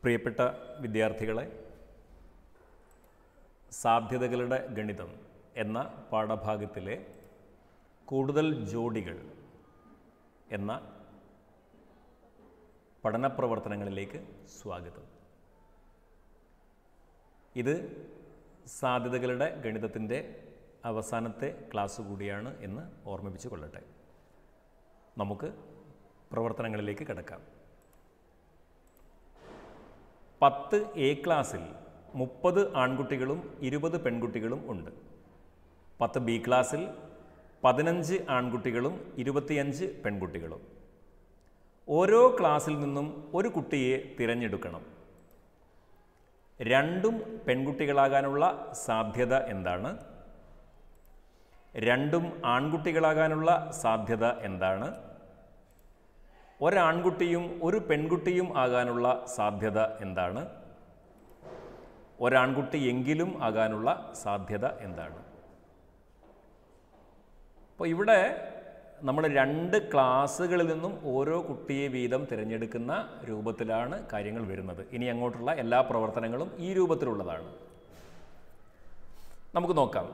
പ്രിയപ്പെട്ട വിദ്യാർത്ഥികളെ, സാധ്യതകളുടെ ഗണിതം എന്ന പാഠഭാഗത്തിലെ കൂടുതൽ ജോഡികൾ എന്ന പഠന പ്രവർത്തനങ്ങളിലേക്ക് സ്വാഗതം. ഇത് സാധ്യതകളുടെ ഗണിതത്തിൻ്റെ അവസാനത്തെ ക്ലാസ് കൂടിയാണ് എന്ന് ഓർമ്മിപ്പിച്ചു കൊള്ളട്ടെ. നമുക്ക് പ്രവർത്തനങ്ങളിലേക്ക് കിടക്കാം. 10 A ക്ലാസ്സിൽ 30 ആൺകുട്ടികളും 20 പെൺകുട്ടികളും ഉണ്ട്. 10 B ക്ലാസ്സിൽ 15 ആൺകുട്ടികളും 25 പെൺകുട്ടികളും. ഓരോ ക്ലാസ്സിൽ നിന്നും ഒരു കുട്ടിയെ തിരഞ്ഞെടുക്കണം. രണ്ടും പെൺകുട്ടികളാകാനുള്ള സാധ്യത എന്താണ്? രണ്ടും ആൺകുട്ടികളാകാനുള്ള സാധ്യത എന്താണ്? ഒരാൺകുട്ടിയും ഒരു പെൺകുട്ടിയും ആകാനുള്ള സാധ്യത എന്താണ്? ഒരാൺകുട്ടി എങ്കിലും ആകാനുള്ള സാധ്യത എന്താണ്? അപ്പോൾ ഇവിടെ നമ്മൾ 2 ക്ലാസ്സുകളിൽ നിന്നും ഓരോ കുട്ടിയെ വീതം തിരഞ്ഞെടുക്കുന്ന രൂപത്തിലാണ് കാര്യങ്ങൾ വരുന്നത്. ഇനി അങ്ങോട്ടുള്ള എല്ലാ പ്രവർത്തനങ്ങളും ഈ രൂപത്തിലുള്ളതാണ്. നമുക്ക് നോക്കാം.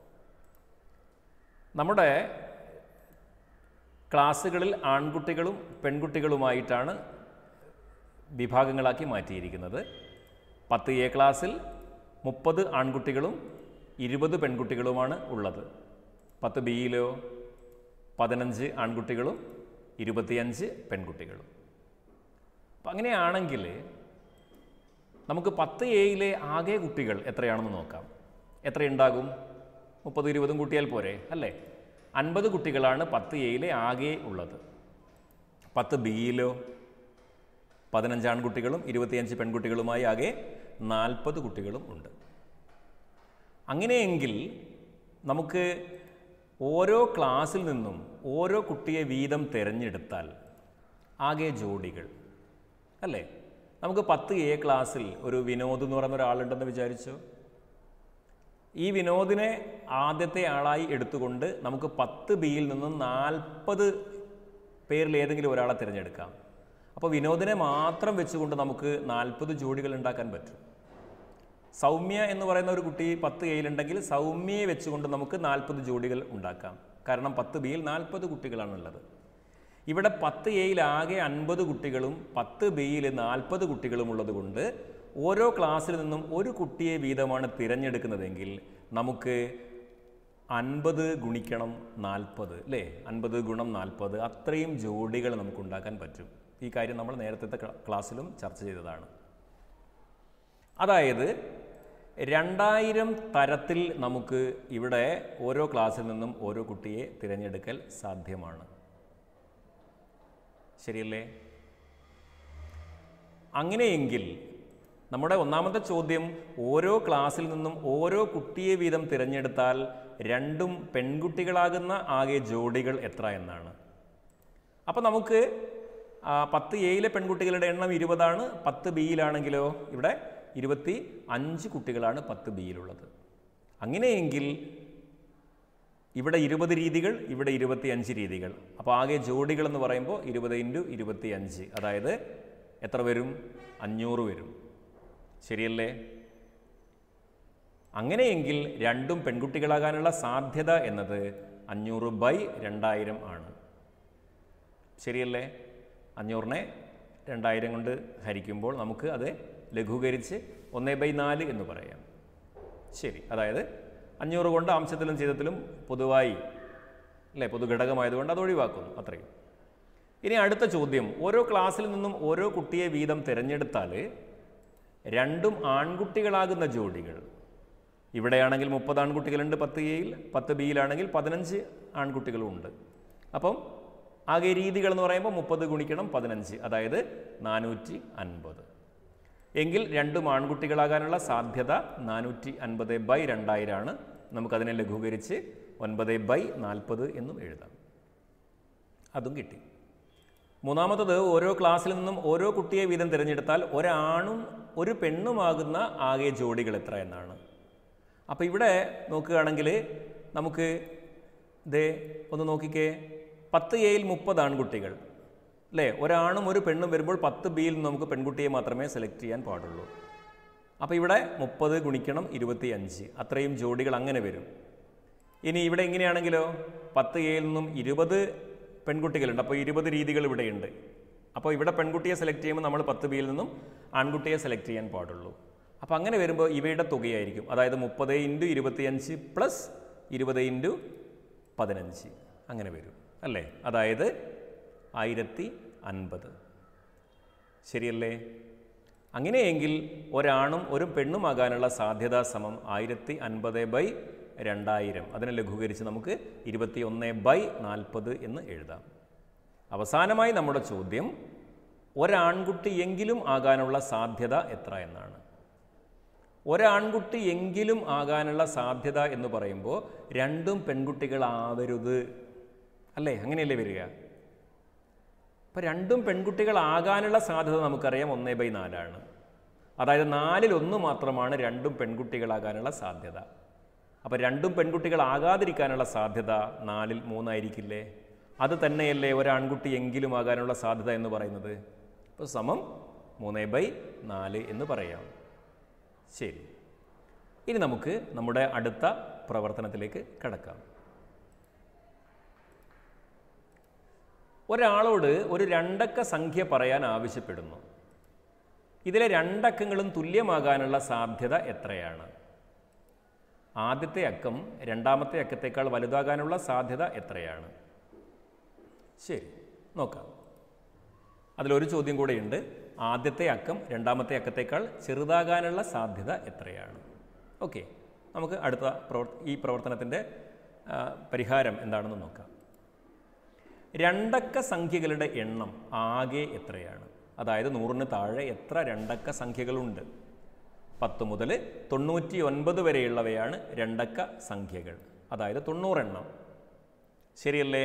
നമ്മുടെ ക്ലാസ്സുകളിൽ ആൺകുട്ടികളും പെൺകുട്ടികളുമായിട്ടാണ് വിഭാഗങ്ങളാക്കി മാറ്റിയിരിക്കുന്നത്. 10 A ക്ലാസ്സിൽ 30 ആൺകുട്ടികളും 20 പെൺകുട്ടികളുമാണ് ഉള്ളത്. 10 Bയിലോ 15 ആൺകുട്ടികളും 25 പെൺകുട്ടികളും. അപ്പം അങ്ങനെയാണെങ്കിൽ നമുക്ക് 10 Aയിലെ ആകെ കുട്ടികൾ എത്രയാണെന്ന് നോക്കാം. എത്രയുണ്ടാകും? 30 20 കൂട്ടിയാൽ പോരെ, അല്ലേ? 50 കുട്ടികളാണ് 10 Aയിലെ ആകെ ഉള്ളത്. 10 Bയിലോ 15 ആൺകുട്ടികളും 25 പെൺകുട്ടികളുമായി ആകെ 40 കുട്ടികളും ഉണ്ട്. അങ്ങനെയെങ്കിൽ നമുക്ക് ഓരോ ക്ലാസ്സിൽ നിന്നും ഓരോ കുട്ടിയെ വീതം തിരഞ്ഞെടുത്താൽ ആകെ ജോഡികൾ, അല്ലേ? നമുക്ക് 10 A ക്ലാസ്സിൽ ഒരു വിനോദ് എന്ന് പറയുന്ന ഒരാളുണ്ടെന്ന് വിചാരിച്ചോ. ഈ വിനോദിനെ ആദ്യത്തെ ആളായി എടുത്തുകൊണ്ട് നമുക്ക് 10 Bയിൽ നിന്നും 40 പേരിൽ ഏതെങ്കിലും ഒരാളെ തിരഞ്ഞെടുക്കാം. അപ്പോൾ വിനോദിനെ മാത്രം വെച്ചുകൊണ്ട് നമുക്ക് 40 ജോഡികൾ ഉണ്ടാക്കാൻ പറ്റും. സൗമ്യ എന്ന് പറയുന്ന ഒരു കുട്ടി 10 Aയിലുണ്ടെങ്കിൽ സൗമ്യയെ വെച്ചുകൊണ്ട് നമുക്ക് 40 ജോഡികൾ ഉണ്ടാക്കാം. കാരണം 10 Bയിൽ 40 കുട്ടികളാണുള്ളത്. ഇവിടെ 10 Aയിൽ ആകെ 50 കുട്ടികളും 10 Bയിൽ 40 കുട്ടികളും ഉള്ളത് കൊണ്ട് ഓരോ ക്ലാസ്സിൽ നിന്നും ഒരു കുട്ടിയെ വീതമാണ് തിരഞ്ഞെടുക്കുന്നതെങ്കിൽ നമുക്ക് 50 ഗുണിക്കണം 40, അല്ലേ? 50 ഗുണം 40 അത്രയും ജോഡികൾ നമുക്ക് ഉണ്ടാക്കാൻ പറ്റും. ഈ കാര്യം നമ്മൾ നേരത്തെ ക്ലാസ്സിലും ചർച്ച ചെയ്തതാണ്. അതായത് 2000 തരത്തിൽ നമുക്ക് ഇവിടെ ഓരോ ക്ലാസ്സിൽ നിന്നും ഓരോ കുട്ടിയെ തിരഞ്ഞെടുക്കൽ സാധ്യമാണ്. ശരിയല്ലേ? അങ്ങനെയെങ്കിൽ നമ്മുടെ ഒന്നാമത്തെ ചോദ്യം, ഓരോ ക്ലാസ്സിൽ നിന്നും ഓരോ കുട്ടിയെ വീതം തിരഞ്ഞെടുത്താൽ രണ്ടും പെൺകുട്ടികളാകുന്ന ആകെ ജോഡികൾ എത്ര എന്നാണ്. അപ്പോൾ നമുക്ക് 10 Aയിലെ പെൺകുട്ടികളുടെ എണ്ണം 20 ആണ്. 10 Bയിലാണെങ്കിലോ ഇവിടെ 25 കുട്ടികളാണ് 10 Bയിലുള്ളത്. അങ്ങനെയെങ്കിൽ ഇവിടെ 20 രീതികൾ, ഇവിടെ 25 രീതികൾ. അപ്പോൾ ആകെ ജോഡികൾ എന്ന് പറയുമ്പോൾ 20 × 25, അതായത് എത്ര വരും? 500 വരും. ശരിയല്ലേ? അങ്ങനെയെങ്കിൽ രണ്ടും പെൺകുട്ടികളാകാനുള്ള സാധ്യത എന്നത് 500/2000 ആണ്. ശരിയല്ലേ? 500നെ 2000 കൊണ്ട് ഹരിക്കുമ്പോൾ നമുക്ക് അത് ലഘൂകരിച്ച് 1/4 എന്ന് പറയാം. ശരി, അതായത് 500 കൊണ്ട് അംശത്തിലും ഛേദത്തിലും പൊതുവായി, അല്ലേ, പൊതുഘടകമായതുകൊണ്ട് അത് ഒഴിവാക്കുന്നു, അത്രയും. ഇനി അടുത്ത ചോദ്യം, ഓരോ ക്ലാസ്സിൽ നിന്നും ഓരോ കുട്ടിയെ വീതം തിരഞ്ഞെടുത്താൽ രണ്ടും ആൺകുട്ടികളാകുന്ന ജോഡികൾ. ഇവിടെയാണെങ്കിൽ 30 ആൺകുട്ടികളുണ്ട് 10 Aയിൽ, 10 Bയിലാണെങ്കിൽ 15 ആൺകുട്ടികളും ഉണ്ട്. അപ്പം ആകെ രീതികൾ എന്ന് പറയുമ്പോൾ 30 ഗുണിക്കണം 15, അതായത് 450. എങ്കിൽ രണ്ടും ആൺകുട്ടികളാകാനുള്ള സാധ്യത 450/2000 ആണ്. നമുക്കതിനെ ലഘൂകരിച്ച് 9/40 എന്നും എഴുതാം. അതും കിട്ടി. മൂന്നാമത്തത്, ഓരോ ക്ലാസ്സിൽ നിന്നും ഓരോ കുട്ടിയെ വീതം തിരഞ്ഞെടുത്താൽ ഒരാണും ഒരു പെണ്ണുമാകുന്ന ആകെ ജോഡികൾ എത്ര എന്നാണ്. അപ്പോൾ ഇവിടെ നോക്കുകയാണെങ്കിൽ നമുക്ക് ഒന്ന് നോക്കിക്കേ. 10 Aയിൽ 30 ആൺകുട്ടികൾ, അല്ലേ? ഒരാണും ഒരു പെണ്ണും വരുമ്പോൾ 10 ബിയിൽ നിന്ന് നമുക്ക് പെൺകുട്ടിയെ മാത്രമേ സെലക്ട് ചെയ്യാൻ പാടുള്ളൂ. അപ്പോൾ ഇവിടെ 30 ഗുണിക്കണം 25, അത്രയും ജോഡികൾ അങ്ങനെ വരും. ഇനി ഇവിടെ എങ്ങനെയാണെങ്കിലോ 10 എയിൽ നിന്നും 20 പെൺകുട്ടികളുണ്ട്. അപ്പോൾ 20 രീതികൾ ഇവിടെയുണ്ട്. അപ്പോൾ ഇവിടെ പെൺകുട്ടിയെ സെലക്ട് ചെയ്യുമ്പോൾ നമ്മൾ 10 ബിയിൽ നിന്നും ആൺകുട്ടിയെ സെലക്ട് ചെയ്യാൻ പാടുള്ളൂ. അപ്പോൾ അങ്ങനെ വരുമ്പോൾ ഇവയുടെ തുകയായിരിക്കും, അതായത് 30 × 25 പ്ലസ് 20 × 15 അങ്ങനെ വരും അല്ലേ? അതായത് 1050. ശരിയല്ലേ? അങ്ങനെയെങ്കിൽ ഒരാണും ഒരു പെണ്ണുമാകാനുള്ള സാധ്യത സമം 1050/2000. അതിനെ ലഘൂകരിച്ച് നമുക്ക് 21/40 എന്ന് എഴുതാം. അവസാനമായി നമ്മുടെ ചോദ്യം ഒരാൺകുട്ടിയെങ്കിലും ആകാനുള്ള സാധ്യത എത്ര എന്നാണ്. ഒരാൺകുട്ടി എങ്കിലും ആകാനുള്ള സാധ്യത എന്ന് പറയുമ്പോൾ രണ്ടും പെൺകുട്ടികളാവരുത് അല്ലേ? അങ്ങനെയല്ലേ വരിക? അപ്പോൾ രണ്ടും പെൺകുട്ടികളാകാനുള്ള സാധ്യത നമുക്കറിയാം 1/4 അതായത് 4ൽ 1 മാത്രമാണ് രണ്ടും പെൺകുട്ടികളാകാനുള്ള സാധ്യത. അപ്പോൾ രണ്ടും പെൺകുട്ടികളാകാതിരിക്കാനുള്ള സാധ്യത 4ൽ 3 ആയിരിക്കില്ലേ? അത് തന്നെയല്ലേ ഒരാൺകുട്ടി എങ്കിലും ആകാനുള്ള സാധ്യത എന്ന് പറയുന്നത്. അപ്പോൾ സമം 3/4 എന്ന് പറയാം. ശരി, ഇനി നമുക്ക് നമ്മുടെ അടുത്ത പ്രവർത്തനത്തിലേക്ക് കടക്കാം. ഒരാളോട് ഒരു 2 അക്ക സംഖ്യ പറയാൻ ആവശ്യപ്പെടുന്നു. ഇതിലെ 2 അക്കങ്ങളും തുല്യമാകാനുള്ള സാധ്യത എത്രയാണ്? ആദ്യത്തെ അക്കം രണ്ടാമത്തെ അക്കത്തേക്കാൾ വലുതാകാനുള്ള സാധ്യത എത്രയാണ്? ശരി, നോക്കാം. അതിലൊരു ചോദ്യം കൂടെയുണ്ട്. ആദ്യത്തെ അക്കം രണ്ടാമത്തെ അക്കത്തേക്കാൾ ചെറുതാകാനുള്ള സാധ്യത എത്രയാണ്? ഓക്കെ, നമുക്ക് അടുത്ത ഈ പ്രവർത്തനത്തിൻ്റെ പരിഹാരം എന്താണെന്ന് നോക്കാം. 2 അക്ക സംഖ്യകളുടെ എണ്ണം ആകെ എത്രയാണ്? അതായത് 100ന് താഴെ എത്ര 2 അക്ക സംഖ്യകളുണ്ട്? 10 മുതൽ 99 വരെയുള്ളവയാണ് 2 അക്ക സംഖ്യകൾ, അതായത് 90 എണ്ണം. ശരിയല്ലേ?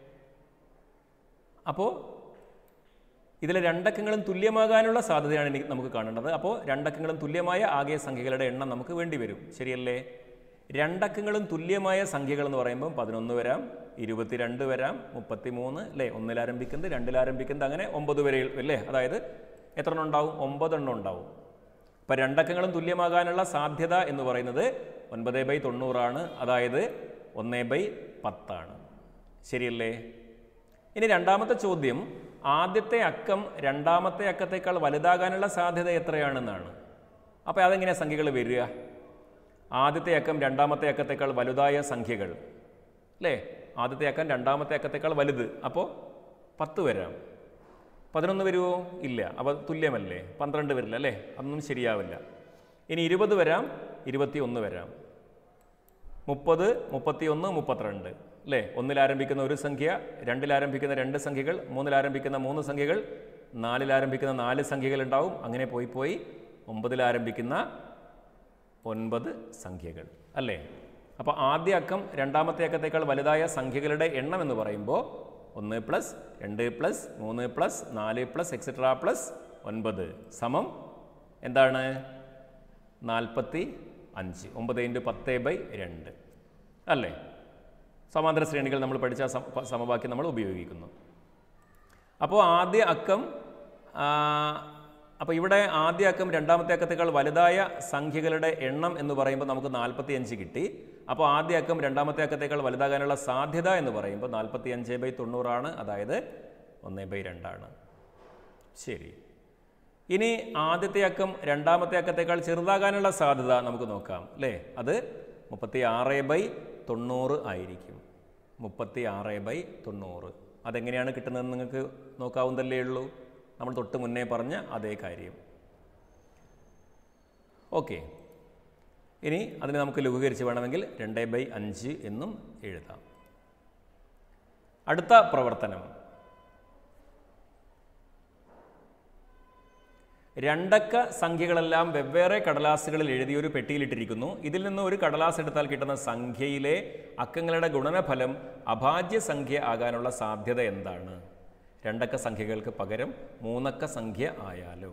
അപ്പോൾ ഇതിലെ 2 അക്കങ്ങളും തുല്യമാകാനുള്ള സാധ്യതയാണ് നമുക്ക് കാണേണ്ടത്. അപ്പോൾ 2 അക്കങ്ങളും തുല്യമായ ആകെ സംഖ്യകളുടെ എണ്ണം നമുക്ക് വേണ്ടി വരും. ശരിയല്ലേ? 2 അക്കങ്ങളും തുല്യമായ സംഖ്യകൾ എന്ന് പറയുമ്പോൾ 11 വരാം, 22 വരാം, 33 അല്ലേ? 1ൽ ആരംഭിക്കുന്നത്, 2ൽ ആരംഭിക്കുന്നത്, അങ്ങനെ 9 വരെ അല്ലേ? അതായത് എത്ര എണ്ണം ഉണ്ടാവും? 9 എണ്ണം ഉണ്ടാവും. അപ്പോൾ 2 അക്കങ്ങളും തുല്യമാകാനുള്ള സാധ്യത എന്ന് പറയുന്നത് 9/90 അതായത് 1/10. ശരിയല്ലേ? ഇനി രണ്ടാമത്തെ ചോദ്യം, ആദ്യത്തെ അക്കം രണ്ടാമത്തെ അക്കത്തേക്കാൾ വലുതാകാനുള്ള സാധ്യത എത്രയാണെന്നാണ്. അപ്പോൾ അതെങ്ങനെയാണ് സംഖ്യകൾ വരിക? ആദ്യത്തെ അക്കം രണ്ടാമത്തെ അക്കത്തേക്കാൾ വലുതായ സംഖ്യകൾ അല്ലേ? ആദ്യത്തെ അക്കം രണ്ടാമത്തെ അക്കത്തേക്കാൾ വലുത്, അപ്പോൾ 10 വരാം. 11 വരുമോ? ഇല്ല. അപ്പോൾ തുല്യമല്ലേ? 12 വരില്ല അല്ലേ? അതൊന്നും ശരിയാവില്ല. ഇനി 20 വരാം, 21 വരാം, 30, 31, 32 അല്ലേ? 1ൽ ആരംഭിക്കുന്ന ഒരു സംഖ്യ, 2ൽ ആരംഭിക്കുന്ന 2 സംഖ്യകൾ, 3ൽ ആരംഭിക്കുന്ന 3 സംഖ്യകൾ, 4ൽ ആരംഭിക്കുന്ന 4 സംഖ്യകൾ ഉണ്ടാവും. അങ്ങനെ പോയി 9ൽ ആരംഭിക്കുന്ന 9 സംഖ്യകൾ അല്ലേ? അപ്പോൾ ആദ്യ അക്കം രണ്ടാമത്തെ അക്കത്തേക്കാൾ വലുതായ സംഖ്യകളുടെ എണ്ണം എന്ന് പറയുമ്പോൾ 1 + 2 + 3 + 4 + എക്സെട്ര + 9 സമം എന്താണ്? 45. 9 × 10/2 അല്ലേ? സമാന്തര ശ്രേണികൾ നമ്മൾ പഠിച്ച സമവാക്യം നമ്മൾ ഉപയോഗിക്കുന്നു. അപ്പോൾ ആദ്യ അക്കം അപ്പോൾ ഇവിടെ ആദ്യ അക്കം രണ്ടാമത്തെ അക്കത്തേക്കാൾ വലുതായ സംഖ്യകളുടെ എണ്ണം എന്ന് പറയുമ്പോൾ നമുക്ക് 45 കിട്ടി. അപ്പോൾ ആദ്യ അക്കം രണ്ടാമത്തെ അക്കത്തേക്കാൾ വലുതാകാനുള്ള സാധ്യത എന്ന് പറയുമ്പോൾ 45/90 ആണ്, അതായത് 1/2. ശരി, ഇനി ആദ്യത്തെ അക്കം രണ്ടാമത്തെ അക്കത്തേക്കാൾ ചെറുതാകാനുള്ള സാധ്യത നമുക്ക് നോക്കാം അല്ലേ? അത് 36/90 ആയിരിക്കും. 36/90 അതെങ്ങനെയാണ് കിട്ടുന്നതെന്ന് നിങ്ങൾക്ക് നോക്കാവുന്നതല്ലേ ഉള്ളൂ. നമ്മൾ തൊട്ട് മുന്നേ പറഞ്ഞ അതേ കാര്യം. ഓക്കെ, ഇനി അതിനെ നമുക്ക് ലഘൂകരിച്ച് വേണമെങ്കിൽ 2/5 എന്നും എഴുതാം. അടുത്ത പ്രവർത്തനം, 2 അക്ക സംഖ്യകളെല്ലാം വെവ്വേറെ കടലാസുകളിൽ എഴുതിയൊരു പെട്ടിയിലിട്ടിരിക്കുന്നു. ഇതിൽ നിന്ന് ഒരു കടലാസ് എടുത്താൽ കിട്ടുന്ന സംഖ്യയിലെ അക്കങ്ങളുടെ ഗുണനഫലം അഭാജ്യ സംഖ്യ ആകാനുള്ള സാധ്യത എന്താണ്? 2 അക്ക സംഖ്യകൾക്ക് പകരം 3 അക്ക സംഖ്യ ആയാലോ?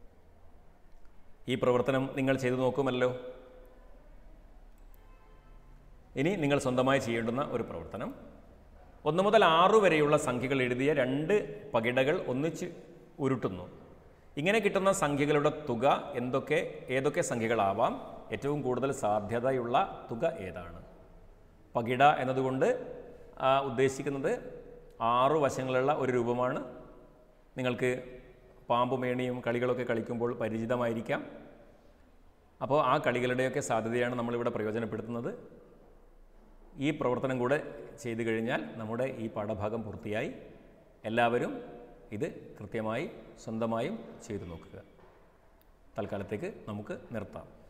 ഈ പ്രവർത്തനം നിങ്ങൾ ചെയ്തു നോക്കുമല്ലോ. ഇനി നിങ്ങൾ സ്വന്തമായി ചെയ്യേണ്ടുന്ന ഒരു പ്രവർത്തനം, 1 മുതൽ 6 വരെയുള്ള സംഖ്യകൾ എഴുതിയ 2 പകിടകൾ ഒന്നിച്ച് ഉരുട്ടുന്നു. ഇങ്ങനെ കിട്ടുന്ന സംഖ്യകളുടെ തുക ഏതൊക്കെ സംഖ്യകളാവാം? ഏറ്റവും കൂടുതൽ സാധ്യതയുള്ള തുക ഏതാണ്? പകിട എന്നതുകൊണ്ട് ഉദ്ദേശിക്കുന്നത് 6 വശങ്ങളുള്ള ഒരു രൂപമാണ്. നിങ്ങൾക്ക് പാമ്പുമേണിയും കളികളൊക്കെ കളിക്കുമ്പോൾ പരിചിതമായിരിക്കാം. അപ്പോൾ ആ കളികളുടെയൊക്കെ സാധ്യതയാണ് നമ്മളിവിടെ പ്രയോജനപ്പെടുത്തുന്നത്. ഈ പ്രവർത്തനം കൂടെ ചെയ്തു കഴിഞ്ഞാൽ നമ്മുടെ ഈ പാഠഭാഗം പൂർത്തിയായി. എല്ലാവരും ഇത് കൃത്യമായി സ്വന്തമായും ചെയ്തു നോക്കുക. തൽക്കാലത്തേക്ക് നമുക്ക് നിർത്താം.